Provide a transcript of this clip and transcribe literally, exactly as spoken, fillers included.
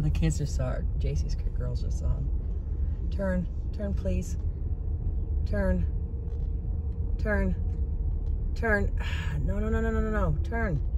the kids just saw her. J C's girls just saw him. Turn. Turn, please. Turn. Turn. Turn. No, no, no, no, no, no, no. Turn.